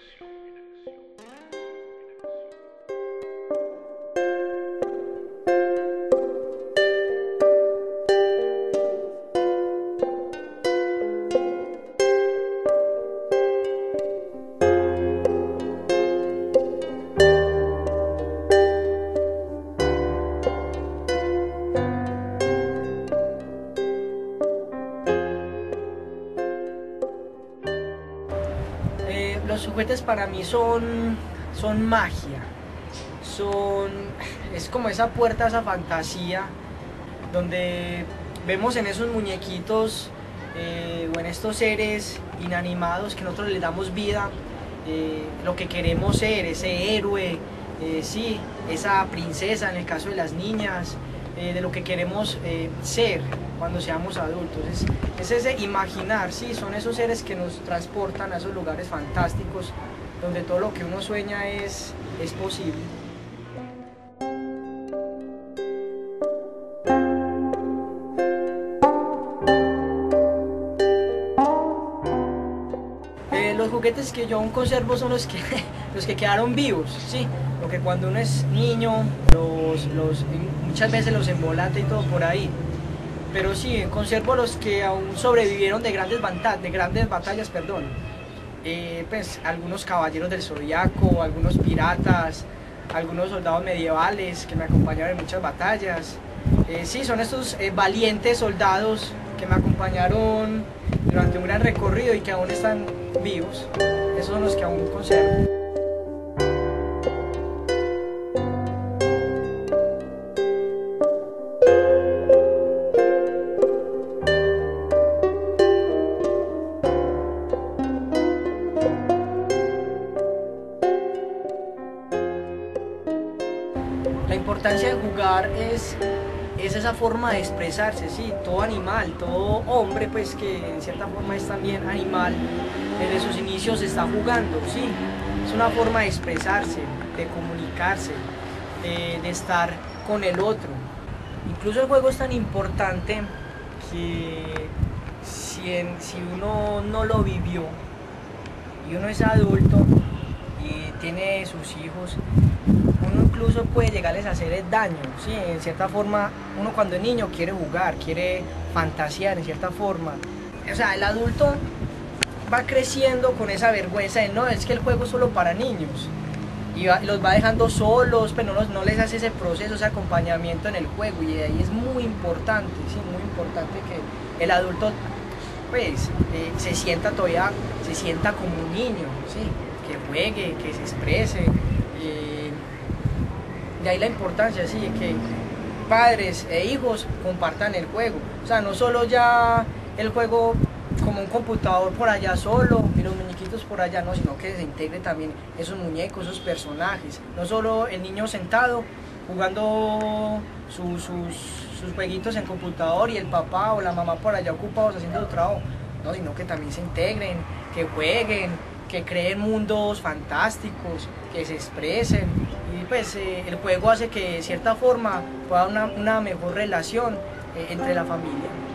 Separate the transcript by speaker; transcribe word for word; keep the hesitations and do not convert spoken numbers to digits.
Speaker 1: Eh, los juguetes para mí son, son magia, son, es como esa puerta, esa fantasía, donde vemos en esos muñequitos eh, o en estos seres inanimados que nosotros les damos vida, eh, lo que queremos ser, ese héroe, eh, sí, esa princesa en el caso de las niñas, eh, de lo que queremos eh, ser cuando seamos adultos. Es, es ese imaginar, sí, son esos seres que nos transportan a esos lugares fantásticos donde todo lo que uno sueña es, es posible. Eh, los juguetes que yo aún conservo son los que, los que quedaron vivos, sí, porque cuando uno es niño, los, los, muchas veces los embolata y todo por ahí. Pero sí, conservo los que aún sobrevivieron de grandes, de grandes batallas, perdón. Eh, pues algunos caballeros del Zodiaco, algunos piratas, algunos soldados medievales que me acompañaron en muchas batallas. Eh, sí, son estos eh, valientes soldados que me acompañaron durante un gran recorrido y que aún están vivos. Esos son los que aún conservo. La importancia de jugar es, es esa forma de expresarse, sí, todo animal, todo hombre, pues que en cierta forma es también animal, desde sus inicios está jugando, sí, es una forma de expresarse, de comunicarse, de, de estar con el otro. Incluso el juego es tan importante que si, en, si uno no lo vivió y uno es adulto y tiene sus hijos, uno incluso puede llegarles a hacer daño, ¿sí? En cierta forma, uno cuando es niño quiere jugar, quiere fantasear en cierta forma. O sea, el adulto va creciendo con esa vergüenza de no, es que el juego es solo para niños. Y va, los va dejando solos, pero no, no les hace ese proceso, ese acompañamiento en el juego. Y de ahí es muy importante, sí, muy importante que el adulto pues, eh, se sienta todavía, se sienta como un niño, ¿sí? Que juegue, que se exprese. Eh, de ahí la importancia, sí, de que padres e hijos compartan el juego. O sea, no solo ya el juego como un computador por allá solo y los muñequitos por allá, no, sino que se integre también esos muñecos, esos personajes. No solo el niño sentado jugando su, sus, sus jueguitos en computador y el papá o la mamá por allá ocupados haciendo su trabajo, no, sino que también se integren, que jueguen, que creen mundos fantásticos, que se expresen. Y pues eh, el juego hace que de cierta forma pueda haber una, una mejor relación eh, entre la familia.